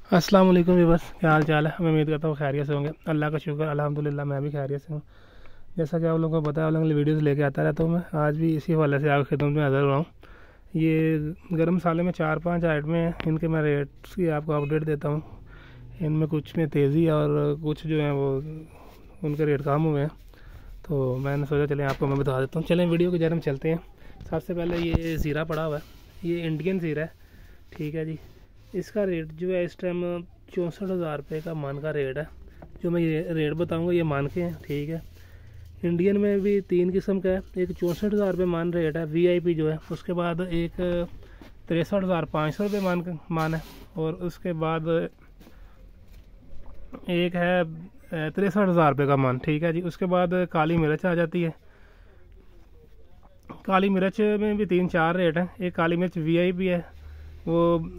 अस्सलाम वालेकुम व्यूअर्स, क्या हाल चाल है। मैं उम्मीद करता हूँ खैरियत से होंगे। अल्लाह का शुक्र अल्हम्दुलिल्लाह, मैं भी खैरियत से हूँ। जैसा कि आप लोगों को पता है, आप लोगों के लिए वीडियोज़ लेके आता रहता हूँ। मैं आज भी इसी हवाले से आपकी खिदमत में हाज़िर हुआ हूँ। ये गर्म मसाले में 4-5 आइटमें हैं, इनके मैं रेट्स की आपको अपडेट देता हूँ। इनमें कुछ में तेज़ी और कुछ जो है वो उनके रेट कम हुए हैं, तो मैंने सोचा चलें आपको मैं बता देता हूँ। चलें वीडियो की जरा हम चलते हैं। सबसे पहले ये ज़ीरा पड़ा हुआ है, ये इंडियन ज़ीरा है, ठीक है जी। इसका रेट जो है इस टाइम 64,000 रुपये का मान का रेट है। जो मैं ये रेट बताऊंगा ये मान के हैं, ठीक है। इंडियन में भी 3 किस्म का है। एक 64,000 रुपये मान रेट है वीआईपी जो है, उसके बाद एक 63,500 रुपये मान है, और उसके बाद एक है 63,000 रुपये का मान, ठीक है जी। उसके बाद काली मिर्च आ जाती है। काली मिर्च में भी 3-4 रेट हैं। एक काली मिर्च वीआईपी है, वो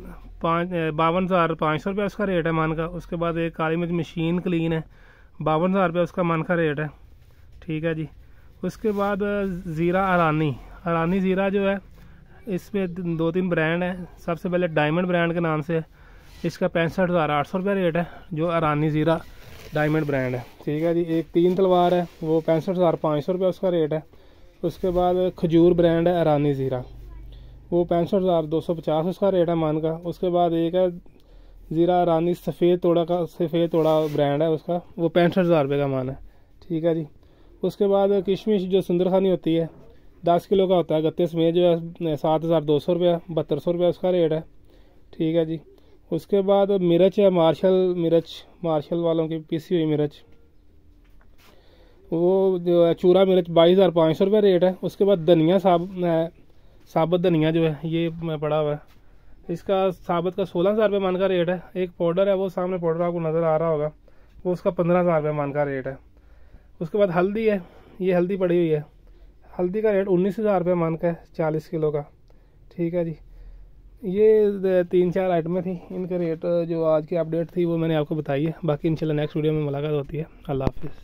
52,500 रुपये उसका रेट है मान का। उसके बाद एक काली मिर्च मशीन क्लीन है, 52,000 रुपये उसका मान का रेट है, ठीक है जी। उसके बाद ज़ीरा अरानी ज़ीरा जो है, इसमें 2-3 ब्रांड हैं। सबसे पहले डायमंड ब्रांड के नाम से है, इसका 65,800 रुपये रेट है, जो अरानी ज़ीरा डायमंड ब्रांड है, ठीक है जी। एक 3 तलवार है, वो 65,500 रुपये उसका रेट है। उसके बाद खजूर ब्रांड है अरानी ज़ीरा, वो 65,250 उसका रेट है मान का। उसके बाद एक है ज़ीरा अरानी सफ़ेद तोड़ा ब्रांड है उसका, वो 65,000 रुपये का मान है, ठीक है जी। उसके बाद किशमिश जो सुंदर खानी होती है, 10 किलो का होता है गत्ते समेत, जो है 7,200 रुपये 7200 रुपये उसका रेट है, ठीक है जी। उसके बाद मिर्च है मार्शल वालों की पीसी हुई मिर्च, वो जो है चूरा मिर्च 22,500 रुपये रेट है। उसके बाद धनिया साबुत धनिया जो है ये मैं पड़ा हुआ है, इसका साबुत का 16,000 रुपये मान का रेट है। एक पाउडर है, वो सामने पाउडर आपको नज़र आ रहा होगा, वो उसका 15,000 रुपये मान का रेट है। उसके बाद हल्दी है, ये हल्दी पड़ी हुई है, हल्दी का रेट 19,000 रुपये मान का है 40 किलो का, ठीक है जी। ये 3-4 आइटमें थी, इनके रेट जो आज की अपडेट थी वो मैंने आपको बताई है। बाकी इंशाल्लाह नेक्स्ट वीडियो में मुलाकात होती है। अल्लाह हाफिज़।